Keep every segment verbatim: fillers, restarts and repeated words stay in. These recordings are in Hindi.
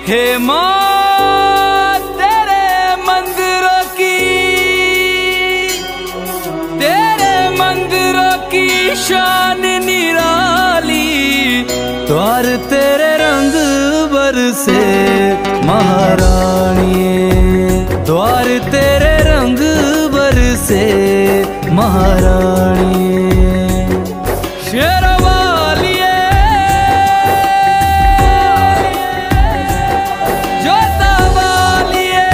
हे माँ तेरे मंदिरों की, तेरे मंदिरों की शान निराली, द्वार तेरे रंग बरसे महारानी, द्वार तेरे रंग बरसे महारानी। शेरवालिए जोतावालिए,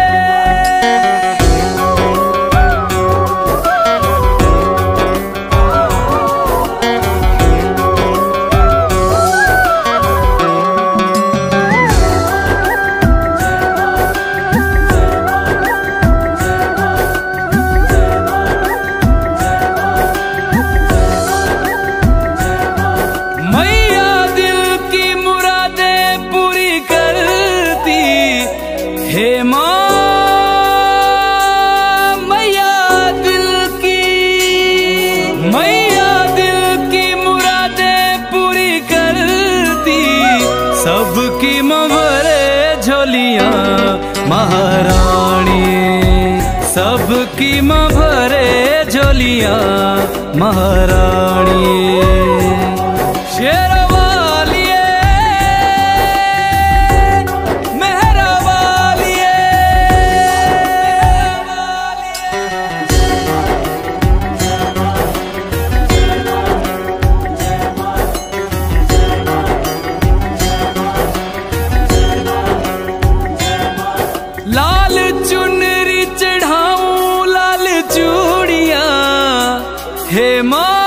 हे माँ मैया दिल की, मैया दिल की मुरादें पूरी करती, सबकी मभरे झोलियाँ महारानी, सबकी मभरे झोलियाँ महारानी। शेरवालिए लाल चुनरी चढ़ाऊं लाल चूड़ियां, हे माँ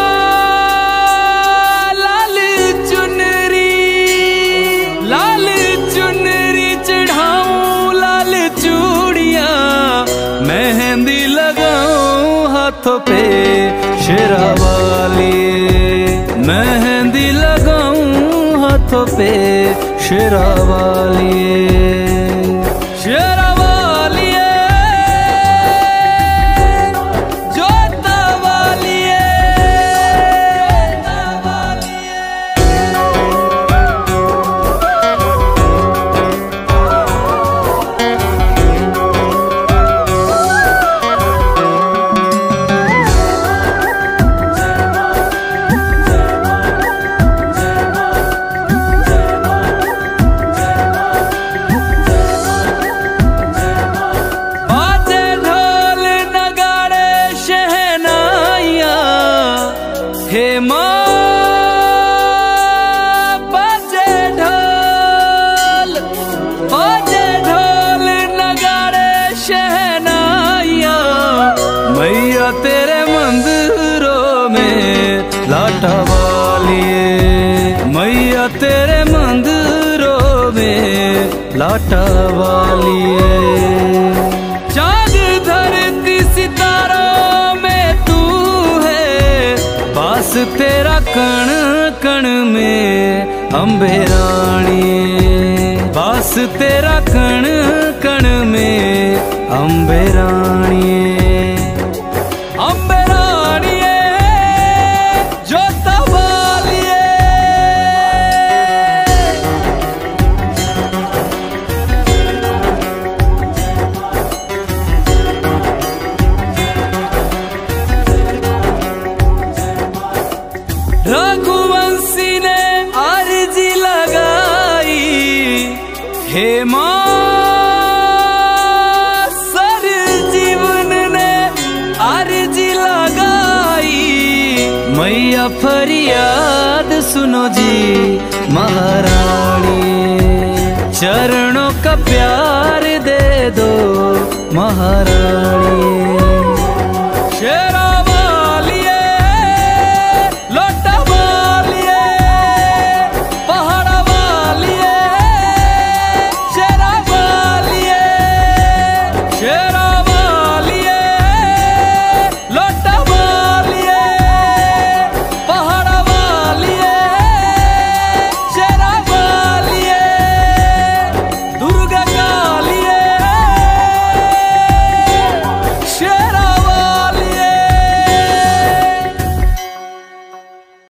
लाल चुनरी, लाल चुनरी चढ़ाऊं लाल चूड़ियां, मेहंदी लगाऊं हाथों पे शेरावाली, मेहंदी लगाऊं हाथों पे शेरावाली। शेरवालिए जोतावालिए, हे माँ बाजे ढोल, बाजे ढोल नगाड़े शहनाइयाँ, मैया तेरे मंदिरों में लाटा वालिए, मैया तेरे मंदिरों में लाटा वालिए। चाँद धरती सितारों में तू है, बास तेरा कण कण में अम्बे रानी, बास तेरा कण कण में अम्बे रानी। अम्बे रानी जोतावालिए, रघुवंशी ने अर्जी लगाई, हे माँ सर जीवन ने अर्जी लगाई, मैया फरियाद सुनो जी महारानी, चरणों का प्यार दे दो महारानी।